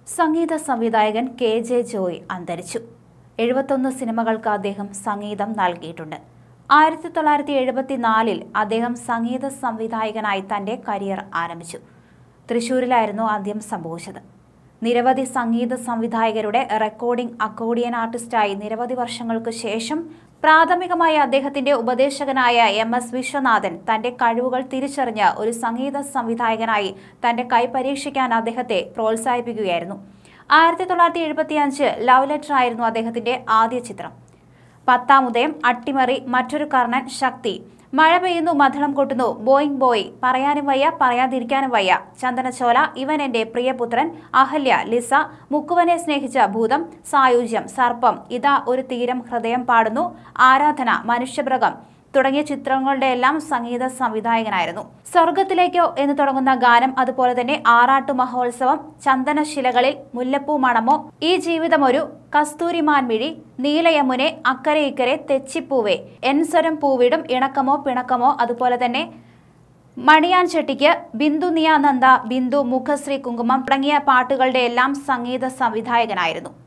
സംഗീത സംവിധായകൻ കെ.ജെ. ജോയ് അന്തരിച്ചു. 71 സിനിമകൾക്ക് അദ്ദേഹം സംഗീതം നൽകിയിട്ടുണ്ട്. 1974 അദ്ദേഹം സംഗീത സംവിധായകനായി തന്റെ കരിയർ ആരംഭിച്ചു. തൃശൂരിലായിരുന്നു ആദ്യം സംഭവിച്ചത്. നിരവധി സംഗീത സംവിധായകരുടെ റെക്കോർഡിംഗ് അക്കോർഡിയൻ ആർട്ടിസ്റ്റായി നിരവധി വർഷങ്ങൾക്ക് ശേഷം പ്രാഥമികമായി അദ്ദേഹത്തിന്റെ ഉപദേശകനായ എം.എസ്. വിശ്വനാഥൻ തന്റെ കഴിവുകൾ തിരിച്ചറിഞ്ഞ് ഒരു സംഗീത സംവിധായകനായി തന്റെ കൈ പരീക്ഷിക്കാൻ അദ്ദേഹത്തെ പ്രോത്സാഹിപ്പിക്കുകയായിരുന്നു. 1975 ലവ് ലെറ്റർ ആയിരുന്നു അദ്ദേഹത്തിന്റെ ആദ്യ ചിത്രം. 10-ാം ഉദയം, അട്ടിമറി, മറ്റൊരു കർണൻ, ശക്തി, മഴ പെയ്യുന്നു, മധളം കൊട്ടുന്നു, ബോയിങ് ബോയ്, പറയാനും വയ്യ പറയാതിരിക്കാനും വയ്യ, ചന്ദനച്ചോല, ഇവൻ എന്റെ പ്രിയപുത്രൻ, അഹല്യ, ലിസ, മുക്കുവനെ സ്നേഹിച്ച ഭൂതം, സായുജ്യം, സർപ്പം, ഇതാ ഒരു തീരം, ഹൃദയം പാടുന്നു, ആരാധന, മനുഷ്യമൃഗം തുടങ്ങിയ ചിത്രങ്ങളുടെ എല്ലാം സംഗീത സംവിധായകനായിരുന്നു. സ്വർഗത്തിലേക്കോ എന്ന് തുടങ്ങുന്ന ഗാനം, അതുപോലെ തന്നെ ആറാട്ടു മഹോത്സവം, ചന്ദനശിലകളിൽ, മുല്ലപ്പൂ മണമോ, ഈ ജീവിതം ഒരു കസ്തൂരിമാൻമിഴി, നീലയമുനെ, അക്കരെ ഇക്കരെ, തെച്ചിപ്പൂവേ, എൻ സ്വരം പൂവിടും, ഇണക്കമോ പിണക്കമോ, അതുപോലെ തന്നെ മണിയാൻ ചെട്ടിക്ക്, ബിന്ദു നിയാനന്ദ, ബിന്ദു, മുഖശ്രീ കുങ്കുമം തുടങ്ങിയ പാട്ടുകളുടെ എല്ലാം സംഗീത സംവിധായകനായിരുന്നു.